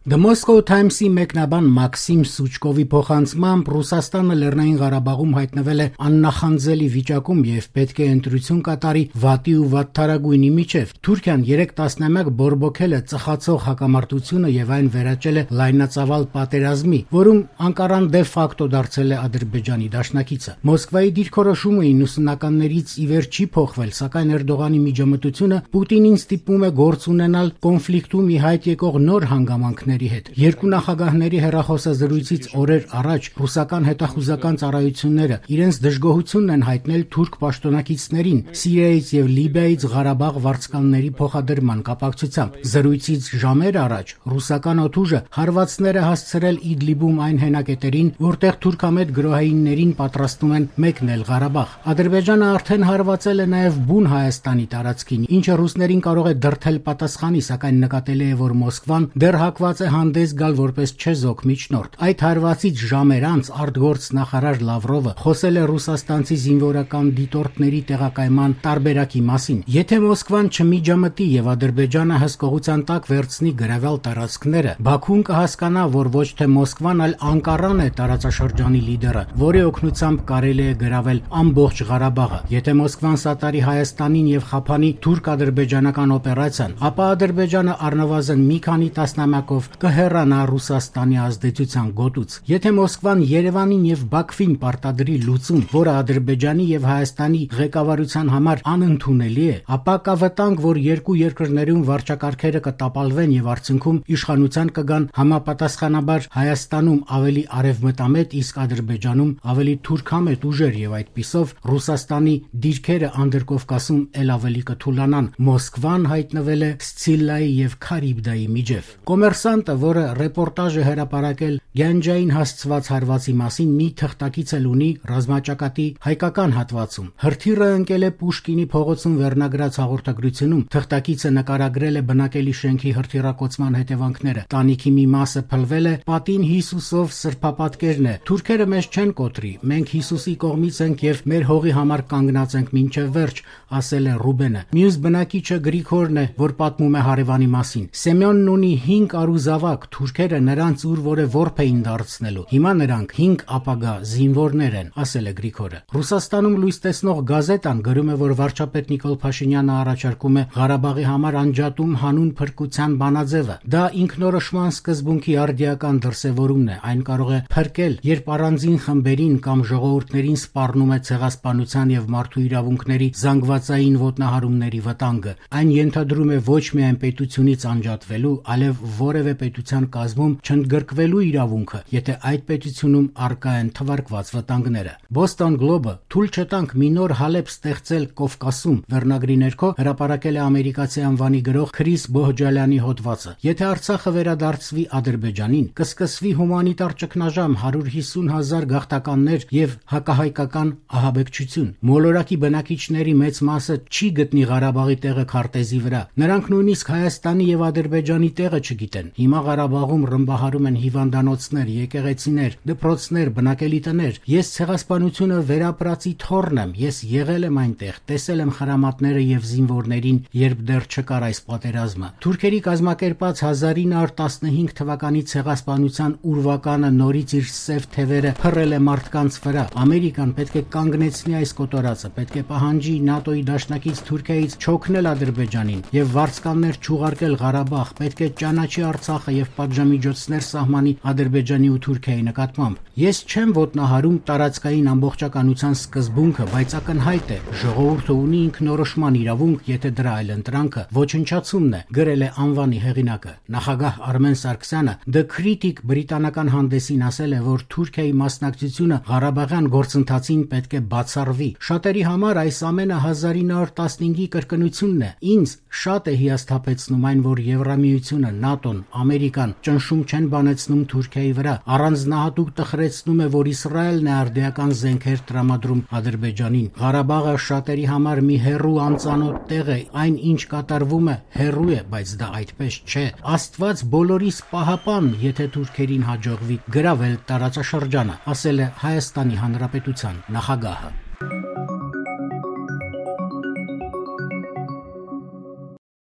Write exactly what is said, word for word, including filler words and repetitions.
The Moscow Times-ի մեկնաբան Մաքսիմ Սուչկովի փոխանցմամբ Ռուսաստանը Լեռնային Ղարաբաղում հայտնվել է աննախանձելի վիճակում եւ պետք է ընտրություն կատարի վատի ու վատթարագույնի միջև։ Թուրքիան երեք տասնամյակ բորբոքել է ծխացող հակամարտությունը եւ այն վերաճել է լայնածավալ պատերազմի, որում Անկարան դե ֆակտո դարձել է Ադրբեջանի դաշնակիցը։ Մոսկվայի դիրքորոշումը իննսունականներից ի վեր չի փոխվել, սակայն Էրդողանի միջամտությունը Պուտինին ստիպում է գործ ունենալ կոնֆլիկտում ի հայտ եկող նոր հանգամանքների հետ։ Երկու նախագահների հեռախոսազրույցից օրեր առաջ ռուսական հետախուզական ծառայությունները իրենց դժգոհությունն են հայտնել թուրք պաշտոնակիցներին Սիրիայից եւ Լիբիայից Ղարաբաղ վարձկանների փոխադրման կապակցությամբ։ Զրույցից ժամեր առաջ ռուսական օդուժը հարվածներ է հասցրել Իդլիբում այն հենակետերին, որտեղ թուրքամետ գրոհայիններին պատրաստում են մեկնել Ղարաբաղ։ Ադրբեջանը արդեն հարվածել է նաեւ բուն Հայաստանի տարածքին, ինչը ռուսներին կարող է դրդել պատասխանի, սակայն նկատելի է, որ Մոսկվան դեռ հակված է հանդես գալ որպես չեզոք միջնորդ։ Այդ հարվածից ժամեր անց արտգործ նախարար Լավրովը խոսել է ռուսաստանցի զինվորական դիտորդների տեղակայման տարբերակի մասին։ Եթե Մոսկվան չմիջամտի եւ Ադրբեջանը հսկողության տակ վերցնի գրավյալ տարածքները, Բաքուն կհասկանա, որ ոչ թե Մոսկվան, այլ Անկարան է տարածաշրջանի լիդերը, որի օգնությամբ կարելի է գրավել ամբողջ Ղարաբաղը։ Եթե Մոսկվան սատարի Հայաստանին եւ խափանի թուրք-ադրբեջանական օպերացիան, ապա Ադրբեջանը առնվազն մի քանի տասնամյակով կհեռանա Ռուսաստանի ազդեցության գոտուց։ Եթե Մոսկվան Երևանին եւ Բաքվին պարտադրի լուծում, որը Ադրբեջանի եւ Հայաստանի ղեկավարության համար անընդունելի է, ապա կա վտանգ, որ երկու երկրներում վարչակարգերը կտապալվեն եւ արդյունքում իշխանության կգան համապատասխանաբար Հայաստանում ավելի արևմտամետ, իսկ Ադրբեջանում ավելի թուրքամետ ուժեր եւ այդպիսով Ռուսաստանի դիրքերը Անդրկովկասում ել ավելի կթուլանան։ Մոսկվան հայտնվել է Սցիլայի եւ Քարիբդայի միջև։ Կոմերսանտը, որը ռեպորտաժ է հրապարակել Գյանջային հասցված հարվածի մասին, մի թղթակից էլ ունի ռազմաճակատի հայկական հատվածում։ Հրթիռը ընկել է Պուշկինի փողոցում վերնագրած հաղորդագրությունում։ Թղթակիցը նկարագրել է բնակելի շենքի հրթիռակոծման հետևանքները։ Տանիքի մի մասը փլվել է, պատին Հիսուսով սրբապատկերն է։ Թուրքերը մեզ չեն կոտրի, մենք Հիսուսի կողմից ենք եւ մեր հողի համար կանգնած ենք մինչեւ վերջ, ասել է Ռուբենը։ Մյուս բնակիչը Գրիգորն է, որ պատմում է հարևանի մասին։ Սեմյոնն ունի հինգ արուզավակ, թուրքերը նրանց ուր որը որբ էին դարձնելու։ Հիմա նրանք հինգ ապագա զինվորներ են, ասել է Գրիգորը։ Ռուսաստանում լույս տեսնող գազետան գրում է, որ վարչապետ Նիկոլ Փաշինյանը առաջարկում է Ղարաբաղի համար անջատում հանուն փրկության բանաձևը։ Դա ինքնորոշման սկզբունքի արդիական դրսևորումն է։ Այն կարող է փրկել, երբ առանձին խմբերին կամ ժողովուրդներին սպառնում է ցեղասպանության եւ մարդու իրավունքների զանգվածային ոտնահարումների վտանգը։ Այն ենթադրում է ոչ միայն պետությունից անջատվելու, այլև որևէ պետության կազմում չընդգրկվելու իրավունքը, եթե այդ պետությունում առկա են թվարկված վտանգները։ Boston Globe-ը թույլ չտանք մի նոր Հալեբ ստեղծել Կովկասում վերնագրի ներքո հրապարակել է ամերիկացի անվանի գրող Քրիս Բոհջալյանի հոդվածը։ Եթե Արցախը վերադարձվի Ադրբեջանին, կսկսվի հումանիտար ճգնաժամ, հարյուր հիսուն հազար գաղթականներ եւ հակահայկական ահաբեկչություն։ Մոլորակի բնակիչների մեծ մասը չի գտնի Ղարաբաղի տեղը քարտեզի վրա։ Նրանք նույնիսկ Հայաստանի եւ Ադրբեջանի տեղը չգիտեն։ Հիմա Ղարաբաղում ռմբահարում են հիվանդանոցներ, եկեղեցիներ, դպրոցներ, բնակելի տներ։ Ես ցեղասպանությունը վերապրածի թոռն եմ։ Ես եղել եմ այնտեղ, տեսել եմ խրամատները եւ զինվորներին, երբ դեռ չկար այս պատերազմը։ Թուրքերի կազմակերպած հազար ինը հարյուր տասնհինգ թվականի ցեղասպանության ուրվականը նորից իր սև թևերը փռել է մարդկանց վրա։ Ամերիկան պետք է կանգնեցնի այս կոտորածը, պետք է պահանջի ՆԱՏՕ-ի դաշնակից Թուրքիայից չօգնել Ադրբեջանին եւ վարձկաններ չուղարկել Ղարաբաղ, պետք է ճանաչի Արցախը եւ պատժամիջոցներ սահմանի Ադրբեջանի ու Թուրքիայի նկատմամբ։ Ես չեմ ոտնահարում տարածքային ամբողջականության սկզբունքը, բայց ակնհայտ է, ժողովուրդը ունի ինքնորոշման իրավունք, եթե դրա այլընտրանքը ոչնչացումն է, գրել է անվանի հեղինակը։ Նախագահ Արմեն Սարգսյանը The Critic բրիտանական հանդեսին ասել է, որ Թուրքիայի մասնակցությունը Ղարաբաղյան գործընթացին պետք է բացառվի։ Շատերի համար այս ամենը հազար ինը հարյուր տասնհինգի կրկնությունն է։ Ինձ շատ է հիասթափեցնում այն, որ Եվրամիությունը, ՆԱՏՕ-ն, Ամերիկան ճնշում չեն բանեցնում Թուրքիայի վրա։ Առանձնահատուկ տխրեցնում է, որ Իսրայելն է արդիական զենքեր տրամադրում Ադրբեջանին։ Ղարաբաղը շատերի համար մի հեռու անծանոթ տեղ է, այն ինչ կատարվում է հեռու է, բայց դա այդպես չէ։ Աստված բոլորիս պահապան, եթե թուրքերին հաջողվի գրավել տարածաշրջանը, ասել է Հայաստանի Հանրապետության նախագահը։